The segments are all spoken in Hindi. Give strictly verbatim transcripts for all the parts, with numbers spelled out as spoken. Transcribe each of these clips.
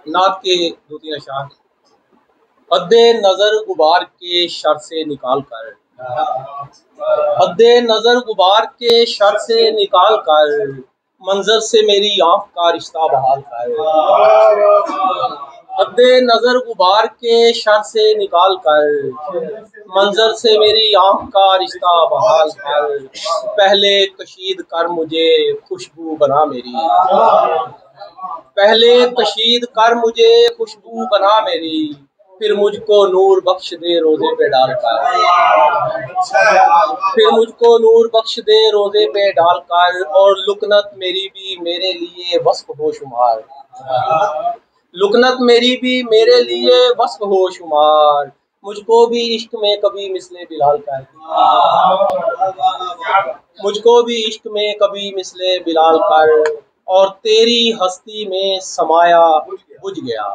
नात के दो तीन अशार। हद्दे नजर गुबार के शर से निकाल कर, हद्दे नजर गुबार के शर से निकाल कर, मंजर से मेरी आंख का रिश्ता बहाल कर। हद्दे नजर गुबार के शर से निकाल कर, मंजर से मेरी आंख का रिश्ता बहाल कर। पहले कशीद कर मुझे खुशबू बना मेरी, पहले कशीद कर मुझे खुशबू बना मेरी, फिर मुझको नूर बख्श दे रोजे पे डालकर, फिर मुझको नूर बख्श दे रोजे पे डालकर। और लुकनत मेरी भी मेरे लिए वस्फ हो शुमार, लुकनत मेरी भी मेरे लिए वस्फ हो शुमार। मुझको भी इश्क में कभी मिसले बिलाल कर, मुझको भी इश्क में कभी मिसले बिलाल कर। और तेरी हस्ती में समाया बुझ गया,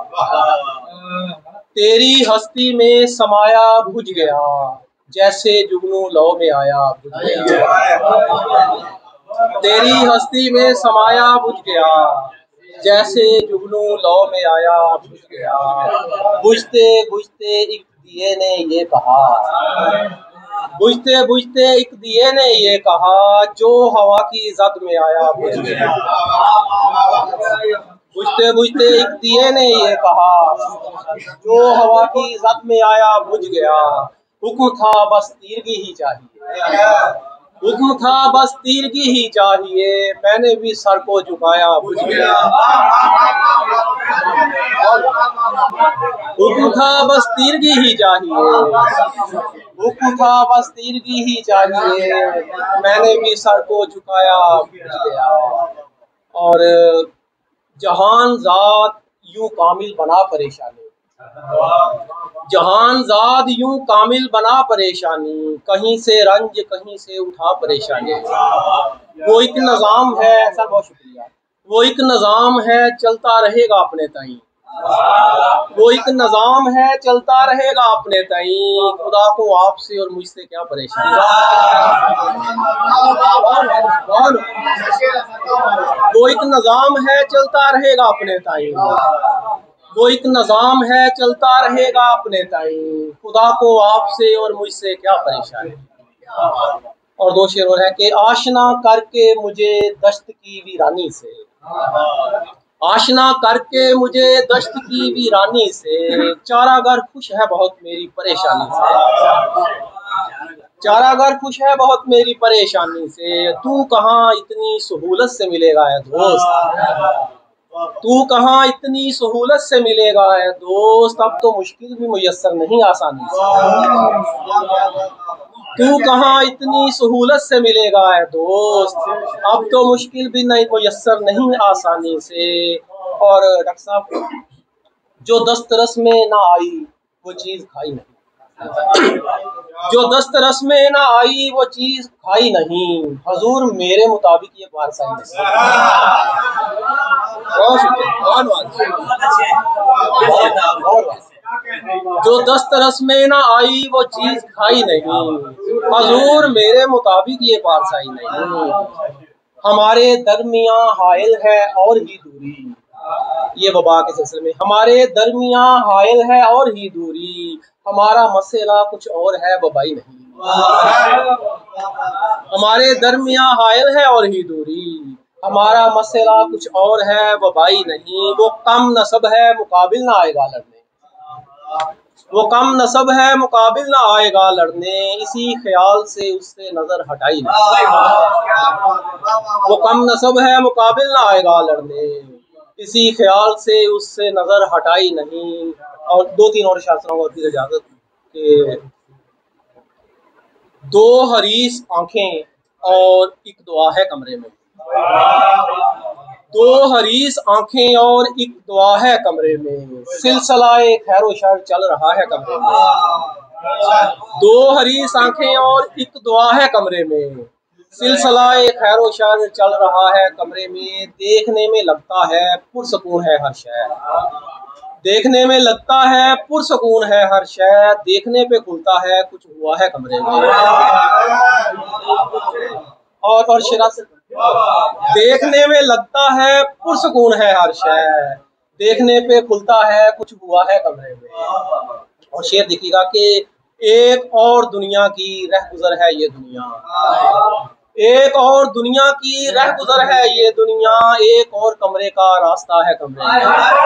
तेरी हस्ती में समाया बुझ गया, जैसे जुगनू लौ में आया बुझ गया। तेरी हस्ती में समाया बुझ गया, जैसे जुगनू लौ में आया बुझ गया। बुझते बुझते एक दिए ने ये कहा, बुझते बुझते एक दिए ने ये कहा, जो हवा की जद में आया बुझ गया। बुझते बुझते एक दिए ने ये कहा, जो हवा की जद में आया बुझ गया। हुक्म था बस तीरगी ही चाहिए, हुक्म था बस तीरगी ही चाहिए, मैंने भी सर को झुकाया बुझ गया। हुक्म था बस तीरगी ही चाहिए, हुक्म था बस तीरगी ही चाहिए, मैंने भी सर को झुकाया बुझ गया। और जहान ज़ात यूं कामिल बना परेशानी, जहान ज़ात यूं कामिल बना परेशानी, कहीं से रंज कहीं से उठा परेशानी। वो एक निज़ाम है, सर बहुत शुक्रिया, वो एक निज़ाम है चलता रहेगा अपने ताई, वो एक निज़ाम है चलता रहेगा अपने ताई। खुदा को आपसे और मुझसे क्या परेशानी। वो एक निज़ाम है चलता रहेगा अपने ताई, वो एक निज़ाम है चलता रहेगा अपने ताई। खुदा को आपसे और मुझसे क्या परेशानी। और दो शेर और है कि आशना करके मुझे दश्त की वीरानी से, आशना करके मुझे दश्त की वीरानी से, चारागर खुश है बहुत मेरी परेशानी से, चारागर खुश है बहुत मेरी परेशानी से। तू कहाँ इतनी सहूलत से मिलेगा है दोस्त, तू कहाँ इतनी सहूलत से मिलेगा है दोस्त, अब तो मुश्किल भी मुयस्सर नहीं आसानी से। तू कहाँ इतनी सहूलत से मिलेगा है दोस्त, अब तो मुश्किल भी नहीं मुयस्सर नहीं आसानी से। और डॉक्टर साहब, जो दस्तरस में ना आई वो चीज़ खाई नहीं, जो दस्तरस में ना आई वो चीज़ खाई नहीं, हजूर मेरे मुताबिक ये वारसाई नहीं। जो दस्तरस में ना आई वो चीज़ खाई नहीं, हजूर मेरे मुताबिक ये पारसाई नहीं। हमारे दरमियां हायल है और ही दूरी, ये वबा के सिलसिले में, हमारे दरमियां हायल है और ही दूरी, हमारा मसला कुछ और है वबाई नहीं। हमारे दरमियां हायल है और ही दूरी, हमारा मसला कुछ और है वबाई नहीं। वो कम नसब है मुकाबिल ना आएगा लड़ने, वो कम नसब है मुकाबिल ना आएगा लड़ने, इसी ख्याल से उससे नजर हटाई नहीं। वो कम नसब है मुकाबिल ना आएगा लड़ने, इसी ख्याल से उससे नजर हटाई नहीं। और दो तीन और शास्त्रों और फिर इजाजत के। दो हरीस आंखें और एक दुआ है कमरे में, दो हरीस आंखें और एक दुआ है कमरे में, सिलसिलाए खैरो शर चल रहा है कमरे में। दो हरीस आंखें और एक दुआ है कमरे में, सिलसिलाए खैरो शर चल रहा है कमरे में। देखने में लगता है पुरसकून है हर शय, देखने में लगता है पुरसकून है हर शय, देखने पे खुलता है कुछ हुआ है कमरे में। और और शरा से देखने में लगता है पुरसकून है हर शय, देखने पे खुलता है कुछ हुआ है कमरे में। और शेर देखिएगा कि एक और दुनिया की रह गुजर है ये दुनिया, एक और दुनिया की रह गुजर है ये दुनिया, एक और कमरे का रास्ता है कमरे में।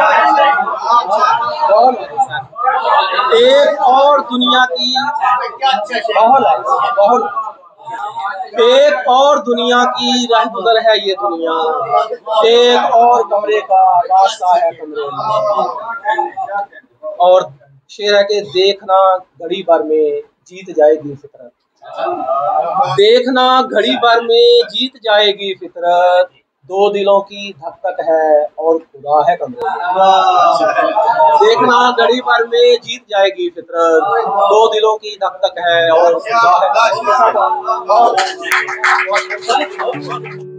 एक और दुनिया की बहुत बहुत एक और दुनिया की रह गुजर है ये दुनिया, एक और कमरे का रास्ता है कमरे में। और शेर है कि देखना घड़ी भर में जीत जाएगी फितरत, देखना घड़ी भर में जीत जाएगी फितरत, दो दिलों की धक धक है और खुदा है कमरे में। देखना घड़ी भर में जीत जाएगी फितरत, दो दिलों की धक धक है और खुदा है कमरे में।